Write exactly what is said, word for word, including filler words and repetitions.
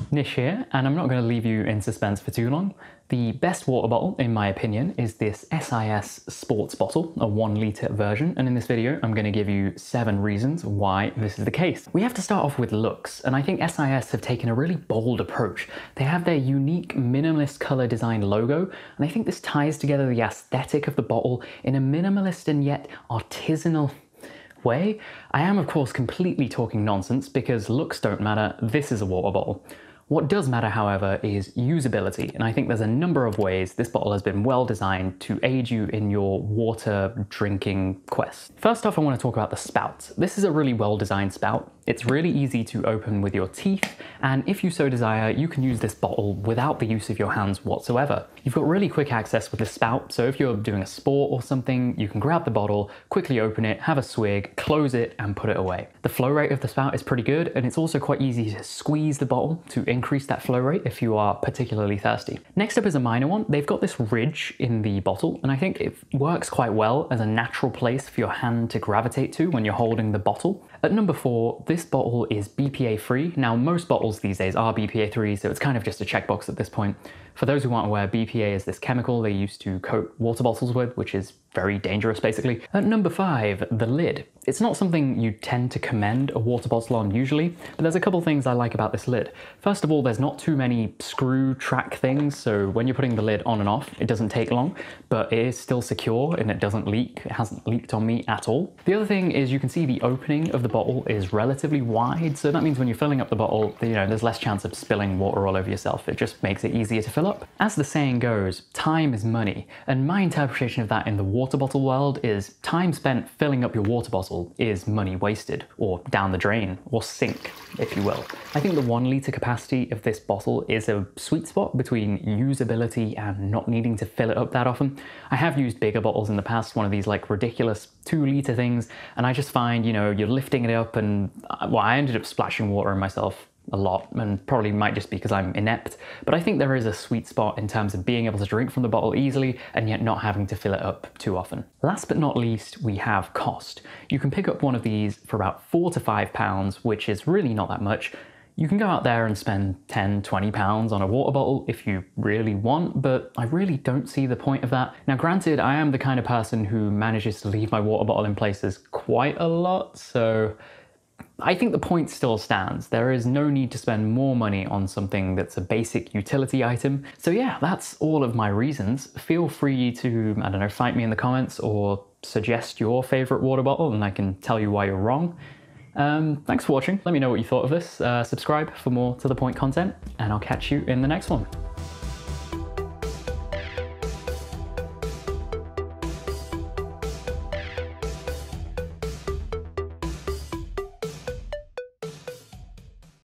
Nish here, and I'm not going to leave you in suspense for too long. The best water bottle, in my opinion, is this S I S sports bottle, a one litre version, and in this video I'm going to give you seven reasons why this is the case. We have to start off with looks, and I think S I S have taken a really bold approach. They have their unique minimalist colour design logo, and I think this ties together the aesthetic of the bottle in a minimalist and yet artisanal way. I am of course completely talking nonsense because looks don't matter, this is a water bottle. What does matter, however, is usability, and I think there's a number of ways this bottle has been well designed to aid you in your water drinking quest. First off, I want to talk about the spout. This is a really well designed spout. It's really easy to open with your teeth, and if you so desire, you can use this bottle without the use of your hands whatsoever. You've got really quick access with this spout, so if you're doing a sport or something, you can grab the bottle, quickly open it, have a swig, close it, and put it away. The flow rate of the spout is pretty good, and it's also quite easy to squeeze the bottle to increase that flow rate if you are particularly thirsty. Next up is a minor one. They've got this ridge in the bottle, and I think it works quite well as a natural place for your hand to gravitate to when you're holding the bottle. At number four, this bottle is B P A free. Now, most bottles these days are B P A free, so it's kind of just a checkbox at this point. For those who aren't aware, B P A is this chemical they used to coat water bottles with, which is very dangerous, basically. At number five, the lid. It's not something you tend to commend a water bottle on usually, but there's a couple things I like about this lid. First of all, there's not too many screw track things, so when you're putting the lid on and off, it doesn't take long, but it is still secure and it doesn't leak. It hasn't leaked on me at all. The other thing is you can see the opening of the bottle is relatively wide, so that means when you're filling up the bottle, you know, there's less chance of spilling water all over yourself. It just makes it easier to fill up. As the saying goes, time is money, and my interpretation of that in the water bottle world is time spent filling up your water bottle is money wasted, or down the drain, or sink, if you will. I think the one litre capacity of this bottle is a sweet spot between usability and not needing to fill it up that often. I have used bigger bottles in the past, one of these like ridiculous two litre things, and I just find, you know, you're lifting it up and, well, I ended up splashing water on myself a lot, and probably might just be because I'm inept, but I think there is a sweet spot in terms of being able to drink from the bottle easily and yet not having to fill it up too often. Last but not least, we have cost. You can pick up one of these for about four to five pounds, which is really not that much. You can go out there and spend ten, twenty pounds on a water bottle if you really want, but I really don't see the point of that. Now granted, I am the kind of person who manages to leave my water bottle in places quite a lot, so I think the point still stands. There is no need to spend more money on something that's a basic utility item. So yeah, that's all of my reasons. Feel free to, I don't know, fight me in the comments or suggest your favorite water bottle and I can tell you why you're wrong. Um, thanks for watching. Let me know what you thought of this. Uh, subscribe for more to the point content and I'll catch you in the next one.